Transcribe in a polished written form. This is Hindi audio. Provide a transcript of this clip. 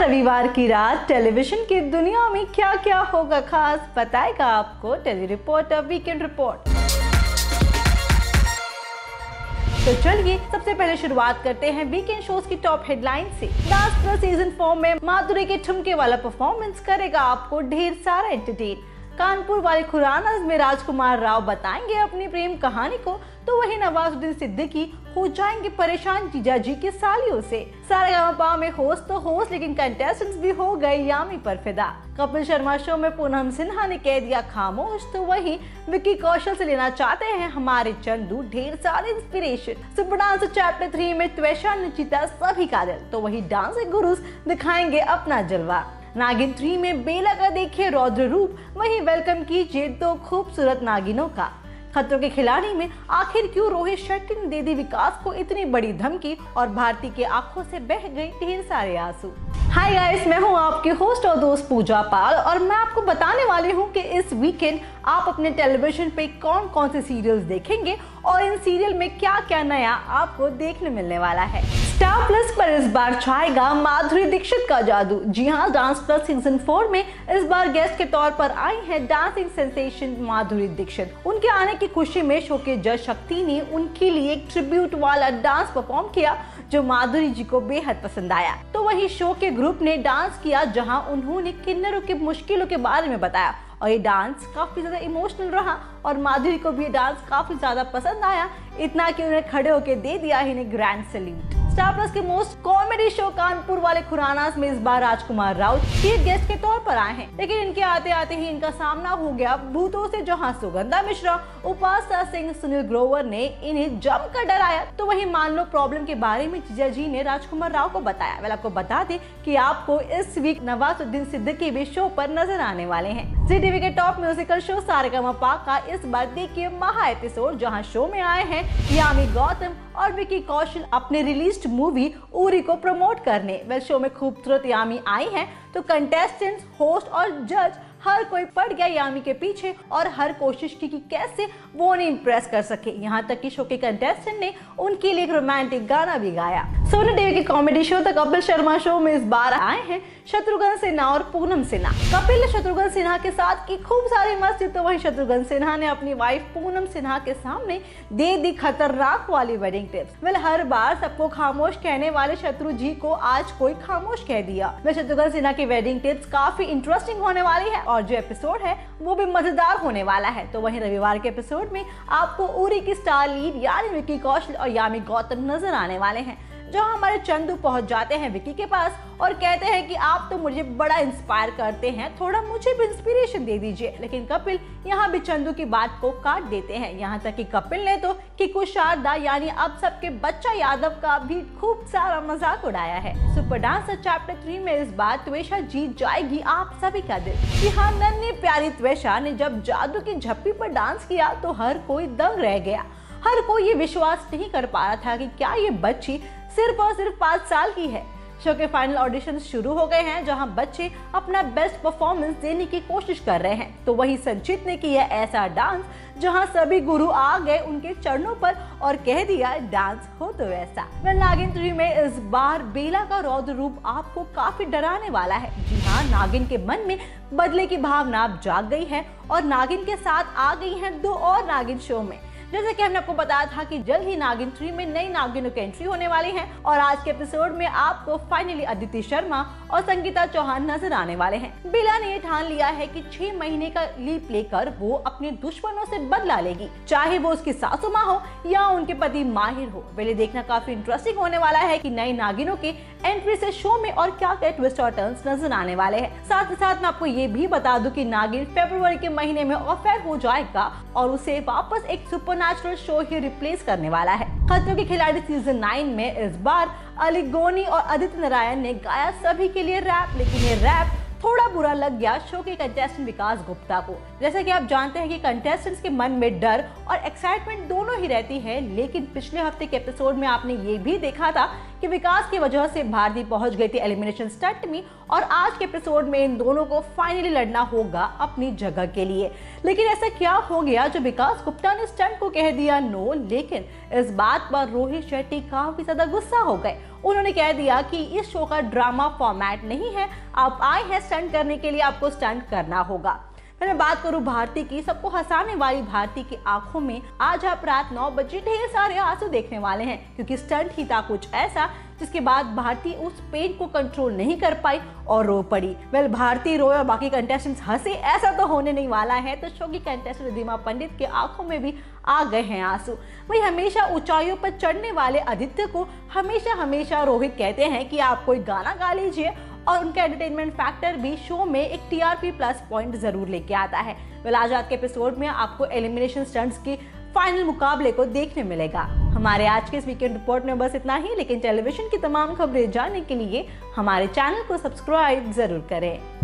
रविवार की रात टेलीविजन की दुनिया में क्या क्या होगा खास, बताएगा आपको टेली रिपोर्टर वीकेंड रिपोर्ट। तो चलिए सबसे पहले शुरुआत करते हैं वीकेंड शोज की टॉप हेडलाइन से। डांस प्लस सीजन 4 में माधुरी के ठुमके वाला परफॉर्मेंस करेगा आपको ढेर सारा एंटरटेन। कानपुर वाले खुराना में राजकुमार राव बताएंगे अपनी प्रेम कहानी को, तो वही नवाजुद्दीन सिद्दीकी हो जाएंगे परेशान जीजा जी की सालियों से। सारेगामापा में होस्ट तो होस्ट, लेकिन कंटेस्टेंट्स भी हो गए यामी पर फिदा। कपिल शर्मा शो में पूनम सिन्हा ने कह दिया खामोश, तो वही विक्की कौशल से लेना चाहते हैं हमारे चंदू ढेर सारे इंस्पिरेशन। सुपर डांस चैप्टर 3 में त्वेषा ने जीता सभी का दिल, तो वही डांस गुरुज दिखाएंगे अपना जलवा। नागिन 3 में बेला का देखिए रौद्र रूप, वही वेलकम कीजिए 2 खूबसूरत नागिनों का। खतरों के खिलाड़ी में आखिर क्यों रोहित शेट्टी ने दे दी विकास को इतनी बड़ी धमकी, और भारती के आंखों से बह गए ढेर सारे आंसू। हाय गाइस, मैं हूं आपकी होस्ट और दोस्त पूजा पाल, और मैं आपको बताने वाली हूं कि इस वीकेंड आप अपने टेलीविजन पे कौन कौन से सीरियल्स देखेंगे और इन सीरियल में क्या क्या नया आपको देखने मिलने वाला है। स्टार प्लस पर इस बार छाएगा माधुरी दीक्षित का जादू। जी हाँ, डांस प्लस सीजन 4 में इस बार गेस्ट के तौर पर आई है डांसिंग सेंसेशन माधुरी दीक्षित। उनके आने की खुशी में शो के जज शक्ति ने उनके लिए एक ट्रिब्यूट वाला डांस परफॉर्म किया, जो माधुरी जी को बेहद पसंद आया। तो वही शो के ग्रुप ने डांस किया, जहां उन्होंने किन्नरों की मुश्किलों के बारे में बताया, और ये डांस काफी ज्यादा इमोशनल रहा और माधुरी को भी ये डांस काफी ज्यादा पसंद आया, इतना कि उन्हें खड़े होकर दे दिया इन्हें ग्रैंड सैल्यूट। स्टार प्लस के मोस्ट कॉमेडी शो कानपुर वाले खुराना में इस बार राजकुमार राव चीफ गेस्ट के तौर पर आए हैं, लेकिन इनके आते आते ही इनका सामना हो गया भूतों से, जहां सुगंधा मिश्रा, उपासना सिंह, सुनील ग्रोवर ने इन्हें जमकर डराया। तो वही मान लो प्रॉब्लम के बारे में जीजा जी ने राजकुमार राव को बताया। वेल, आपको बता दें कि आपको इस वीक नवाजुद्दीन सिद्दीकी भी शो पर नजर आने वाले हैं। जी टीवी के टॉप म्यूजिकल शो सारेगामापा का इस बार देखिए महा एपिसोड, जहां शो में आए हैं यामी गौतम और विक्की कौशल अपने रिलीज्ड मूवी उरी को प्रमोट करने। वेल, शो में खूबसूरत यामी आई हैं, तो कंटेस्टेंट्स, होस्ट और जज हर कोई पड़ गया यामी के पीछे और हर कोशिश की कि कैसे वो उन्हें इम्प्रेस कर सके। यहाँ तक कि शो के कंटेस्टेंट ने उनके लिए एक रोमांटिक गाना भी गाया। सोनी टीवी के comedy show the Kapil Sharma show में इस बार आए हैं शत्रुघ्न सिन्हा और पूनम सिन्हा। कपिल ने शत्रुघ्न सिन्हा के साथ की खूब सारी मस्ती, तो वही शत्रुघ्न सिन्हा ने अपनी वाइफ पूनम सिन्हा के सामने दे दी खतरनाक वाली वेडिंग टिप्स। वेल, हर बार सबको खामोश कहने वाले शत्रु जी को आज कोई खामोश कह दिया। वह शत्रुघ्न सिन्हा की वेडिंग टिप्स काफी इंटरेस्टिंग होने वाली है, और जो एपिसोड है वो भी मजेदार होने वाला है। तो वहीं रविवार के एपिसोड में आपको उरी की स्टार लीड यानी विक्की कौशल और यामी गौतम नजर आने वाले हैं, जहां हमारे चंदू पहुंच जाते हैं विक्की के पास और कहते हैं कि आप तो मुझे बड़ा इंस्पायर करते हैं, थोड़ा मुझे भी इंस्पिरेशन दे दीजिए। लेकिन कपिल यहां भी चंदू की बात को काट देते हैं। यहां तक कि कपिल ने तो किकू शारदा यानी अब सबके बच्चा यादव का भी खूब सारा मजाक उड़ाया है। सुपर डांसर चैप्टर 3 में इस बार त्वेषा जीत जाएगी आप सभी का दिल। जी हाँ, नन्ही प्यारी त्वेषा ने जब जादू की झप्पी पर डांस किया तो हर कोई दंग रह गया। हर कोई ये विश्वास नहीं कर पा रहा था कि क्या ये बच्ची सिर्फ और सिर्फ 5 साल की है। शो के फाइनल ऑडिशन शुरू हो गए हैं, जहां बच्चे अपना बेस्ट परफॉर्मेंस देने की कोशिश कर रहे हैं। तो वही संचित ने किया ऐसा डांस, जहां सभी गुरु आ गए उनके चरणों पर और कह दिया डांस हो तो वैसा। नागिन 3 में इस बार बेला का रौद्र रूप आपको काफी डराने वाला है। जी हाँ, नागिन के मन में बदले की भावना अब जाग गई है और नागिन के साथ आ गई हैं 2 और नागिन शो में। जैसे कि हमने आपको बताया था कि जल्द ही नागिन 3 में नई नागिनों की एंट्री होने वाली है, और आज के एपिसोड में आपको फाइनली अदिति शर्मा और संगीता चौहान नजर आने वाले हैं। बेला ने ये ठान लिया है कि 6 महीने का लीव लेकर वो अपने दुश्मनों से बदला लेगी, चाहे वो उसकी सासू माँ हो या उनके पति माहिर हो। पहले देखना काफी इंटरेस्टिंग होने वाला है कि नई नागिनों की एंट्री से शो में और क्या क्या ट्विस्ट और टर्न्स नजर आने वाले हैं। साथ ही साथ मैं आपको ये भी बता दूं कि नागिन फरवरी के महीने में ऑफ एयर हो जाएगा और उसे वापस एक सुपरनैचुरल शो ही रिप्लेस करने वाला है। खतरों के खिलाड़ी सीजन 9 में इस बार अली गोनी और आदित्य नारायण ने गाया सभी के लिए रैप, लेकिन ये रैप थोड़ा बुरा लग गया शो के कंटेस्टेंट विकास गुप्ता को। जैसा कि आप जानते हैं कि कंटेस्टेंट्स के मन में डर और एक्साइटमेंट दोनों ही रहती है, लेकिन पिछले हफ्ते के एपिसोड में आपने ये भी देखा था कि विकास की वजह से भारती पहुंच गई थी एलिमिनेशन स्टंट में और आज के एपिसोड में इन दोनों को फाइनली लड़ना होगा अपनी जगह के लिए। लेकिन ऐसा क्या हो गया जो विकास गुप्ता ने स्टंट को कह दिया नो। लेकिन इस बात पर रोहित शेट्टी काफी ज्यादा गुस्सा हो गए। उन्होंने कह दिया कि इस शो का ड्रामा फॉर्मेट नहीं है, आप आए हैं स्टंट करने के लिए, आपको स्टंट करना होगा। फिर मैं बात करूं भारती की, सबको हंसाने वाली भारती की आंखों में आज आप रात 9 बजे ढेर सारे आंसू देखने वाले हैं, क्योंकि स्टंट ही था कुछ ऐसा जिसके बाद भारती उस पेन को कंट्रोल नहीं कर पाई और रो पड़ी। वेल, भारती रोए और बाकी कंटेस्टेंट्स हंसे, ऐसा तो होने नहीं वाला है। तो शो की कंटेस्टेंट रिद्धिमा पंडित के आंखों में भी आ गए हैं आंसू। वही हमेशा ऊंचाइयों पर चढ़ने वाले आदित्य को हमेशा रोहित कहते हैं कि आप कोई गाना गा लीजिए, और उनका एंटरटेनमेंट फैक्टर भी शो में एक टीआरपी प्लस पॉइंट जरूर लेके आता है। वेल, आज रात के एपिसोड में आपको एलिमिनेशन स्टंट्स के फाइनल मुकाबले को देखने मिलेगा। हमारे आज के इस वीकेंड रिपोर्ट में बस इतना ही, लेकिन टेलीविजन की तमाम खबरें जानने के लिए हमारे चैनल को सब्सक्राइब जरूर करें।